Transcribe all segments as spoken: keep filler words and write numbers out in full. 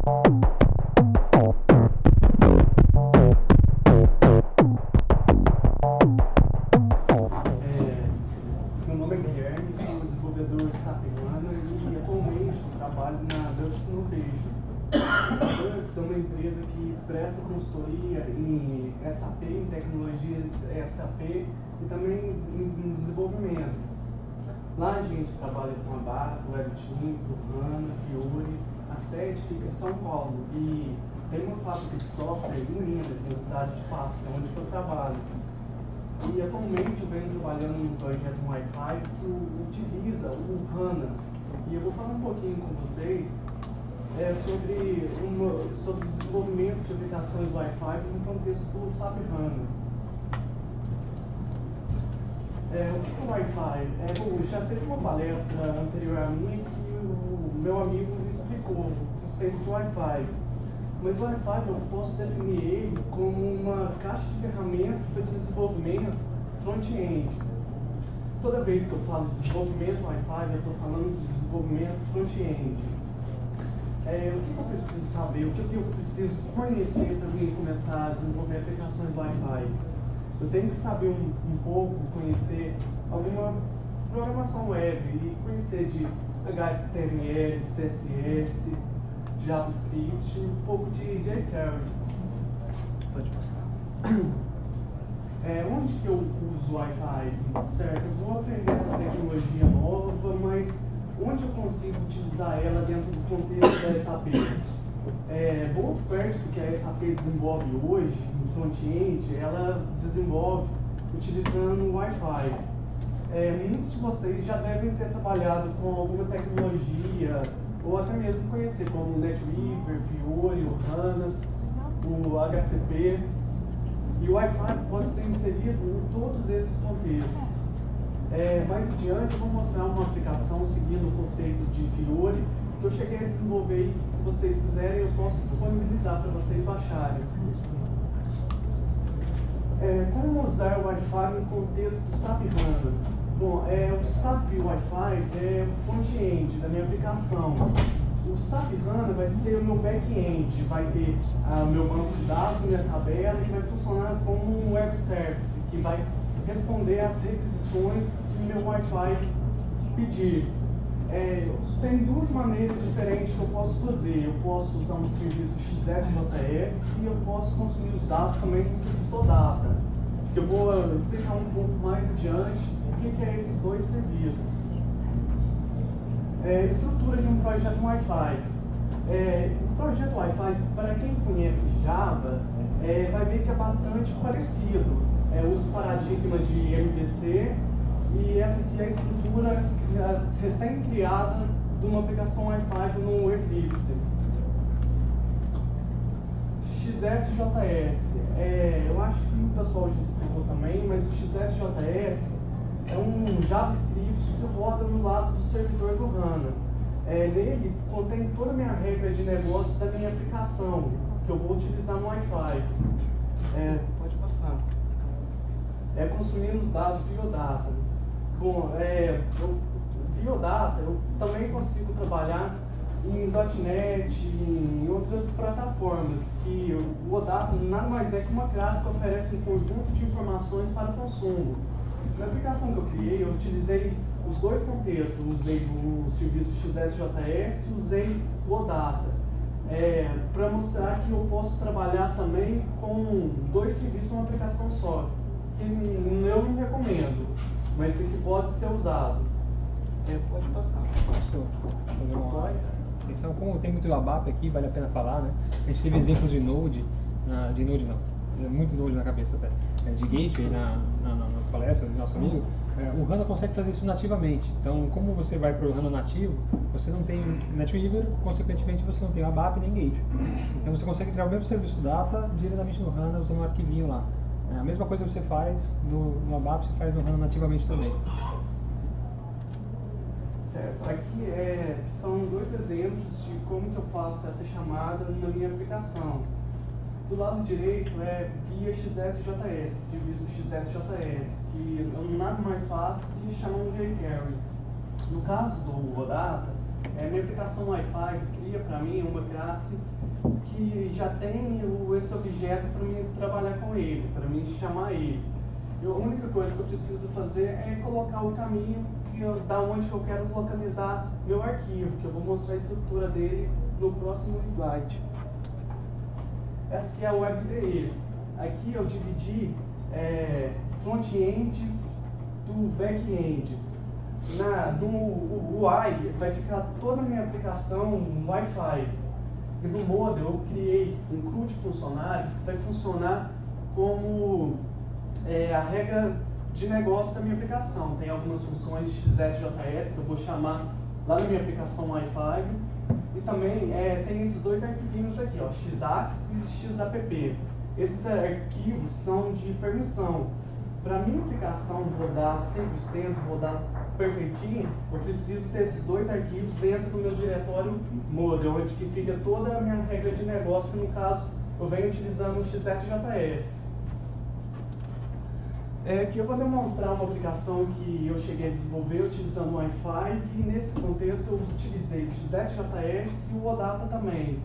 Meu nome é Guilherme, sou desenvolvedor SAP HANA e atualmente trabalho na Dux Innovation. A Dux é uma empresa que presta consultoria em SAP, em tecnologias SAP e também em desenvolvimento. Lá a gente trabalha com a Abaco, WebTeam, HANA, Fiori. A sede fica em São Paulo e tem uma fábrica de software em Minas, na cidade de Passo, que é onde eu trabalho. E atualmente eu venho trabalhando num projeto no Wi-Fi que utiliza o HANA. E eu vou falar um pouquinho com vocês é, sobre, uma, sobre o desenvolvimento de aplicações Wi-Fi no contexto do SAP HANA. É, o que é o Wi-Fi? É, bom, já teve uma palestra anterior a minha que o meu amigo me explicou o conceito de Wi-Fi. Mas o Wi-Fi eu posso definir ele como uma caixa de ferramentas para desenvolvimento front-end. Toda vez que eu falo de desenvolvimento Wi-Fi, eu estou falando de desenvolvimento front-end. É, o que eu preciso saber, o que eu preciso conhecer para mim começar a desenvolver aplicações Wi-Fi? Eu tenho que saber um, um pouco, conhecer alguma programação web e conhecer de H T M L, C S S, JavaScript, um pouco de jQuery. Pode passar. É, onde que eu uso Wi-Fi? Certo, eu vou aprender essa tecnologia nova, mas onde eu consigo utilizar ela dentro do contexto da SAP? É, boa parte do que a SAP desenvolve hoje, no front-end, ela desenvolve utilizando o Wi-Fi. É, muitos de vocês já devem ter trabalhado com alguma tecnologia, ou até mesmo conhecer, como o NetWeaver, Fiori, o HANA, o H C P. E o Wi-Fi pode ser inserido em todos esses contextos. É, mais adiante eu vou mostrar uma aplicação seguindo o conceito de Fiori, que eu cheguei a desenvolver e se vocês quiserem eu posso disponibilizar para vocês baixarem. É, como usar o Wi-Fi no contexto do SAP HANA? Bom, é, o SAP Wi-Fi é o front-end da minha aplicação. O SAP HANA vai ser o meu back-end, vai ter o uh, meu banco de dados, minha tabela e vai funcionar como um web service, que vai responder às requisições que o meu Wi-Fi pedir. É, tem duas maneiras diferentes que eu posso fazer. Eu posso usar um serviço X S J S e eu posso consumir os dados também no serviço OData. Eu vou explicar um pouco mais adiante o que, que é esses dois serviços. É, estrutura de um projeto Wi-Fi. É, o projeto Wi-Fi, para quem conhece Java, é, vai ver que é bastante parecido. É, usa o paradigma de M V C e essa aqui é a estrutura recém-criada de uma aplicação Wi-Fi no Eclipse. X S J S, é, eu acho que o pessoal já explicou também, mas o X S J S é um JavaScript que roda no lado do servidor do HANA. É, nele contém toda a minha regra de negócio da minha aplicação, que eu vou utilizar no Wi-Fi. É, pode passar. É consumindo os dados via OData. Bom, é, eu, via OData eu também consigo trabalhar em .NET, em outras plataformas, que o OData nada mais é que uma classe que oferece um conjunto de informações para consumo. Na aplicação que eu criei, eu utilizei os dois contextos, usei o serviço X S J S e usei o OData, é, para mostrar que eu posso trabalhar também com dois serviços numa aplicação só, que eu não recomendo, mas que pode ser usado. É, pode passar. Posso fazer uma extensão? Como tem muito ABAP aqui, vale a pena falar, né? A gente teve exemplos de Node, uh, de Node não, muito Node na cabeça até, é, de Gateway na, na, nas palestras do nosso amigo. É, o HANA consegue fazer isso nativamente. Então, como você vai para o HANA nativo, você não tem NetWeaver, consequentemente você não tem ABAP nem Gateway. Então você consegue criar o mesmo serviço data diretamente no HANA usando um arquivinho lá. É, a mesma coisa que você faz no, no ABAP, você faz no HANA nativamente também. Certo. Aqui é, são dois exemplos de como que eu faço essa chamada na minha aplicação. Do lado direito é via X S J S, serviço X S J S, que eu nada mais faço que chamar um jQuery. No caso do OData, É, minha aplicação Wi-Fi cria para mim uma classe que já tem o, esse objeto para mim trabalhar com ele, para mim chamar ele. Eu, a única coisa que eu preciso fazer é colocar o caminho que eu, da onde eu quero localizar meu arquivo, que eu vou mostrar a estrutura dele no próximo slide. Essa aqui é a web I D E. Aqui eu dividi é, front-end do back-end. Na, no U I vai ficar toda a minha aplicação Wi-Fi. E no model eu criei um C R U de funcionários que vai funcionar como é, a regra de negócio da minha aplicação. Tem algumas funções X S J S que eu vou chamar lá na minha aplicação Wi-Fi. E também é, tem esses dois arquivinhos aqui, ó, X A X e X A P P. Esses arquivos são de permissão. Para a minha aplicação rodar cem por cento, rodar perfeitinho, eu preciso ter esses dois arquivos dentro do meu diretório model, onde que fica toda a minha regra de negócio, que no caso eu venho utilizando o X S J S. É, aqui eu vou demonstrar uma aplicação que eu cheguei a desenvolver utilizando o Wi-Fi, e nesse contexto eu utilizei o X S J S e o OData também.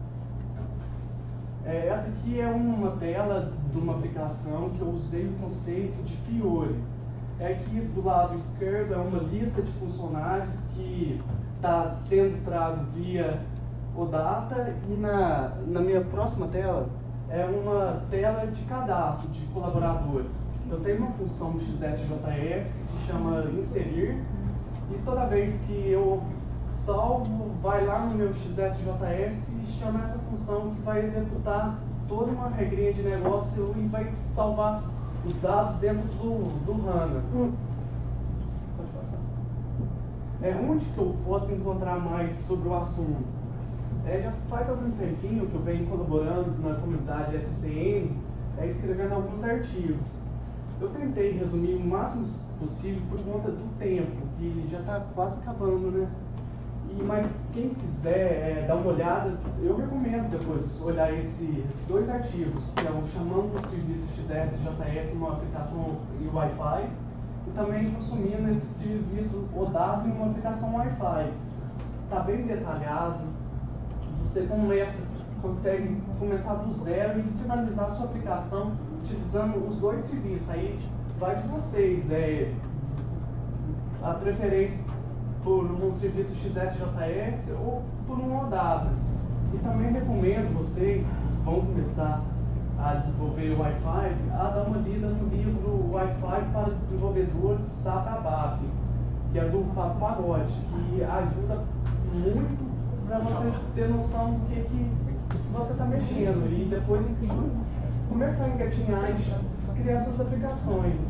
É, essa aqui é uma tela de uma aplicação que eu usei o conceito de Fiori. É aqui do lado esquerdo é uma lista de funcionários que está sendo trago via OData, e na, na minha próxima tela é uma tela de cadastro de colaboradores. Eu tenho uma função no X S J S que chama inserir, e toda vez que eu salvo, vai lá no meu X S J S e chama essa função que vai executar toda uma regrinha de negócio e vai salvar os dados dentro do, do HANA. Hum. Pode passar. É, onde que eu posso encontrar mais sobre o assunto? É, já faz algum tempinho que eu venho colaborando na comunidade S C N, é, escrevendo alguns artigos. Eu tentei resumir o máximo possível por conta do tempo, que já está quase acabando, né? E, mas quem quiser é, dar uma olhada, eu recomendo depois olhar esse, esses dois artigos, que é o Chamando o Serviço X S J S, uma aplicação em Wi-Fi, e também consumindo esse serviço OData em uma aplicação Wi-Fi. Está bem detalhado, você começa, consegue começar do zero e finalizar a sua aplicação utilizando os dois serviços. Aí vai de vocês, é, a preferência por um serviço X S J S ou por um OData. E também recomendo vocês que vão começar a desenvolver o Wi-Fi a dar uma lida no livro Wi-Fi para desenvolvedores S A P ABAP, que é do Fábio Pagode, que ajuda muito para você ter noção do que, que você está mexendo e depois começar a engatinhar e criar suas aplicações.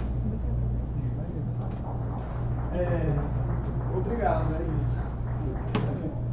É, obrigado, é isso.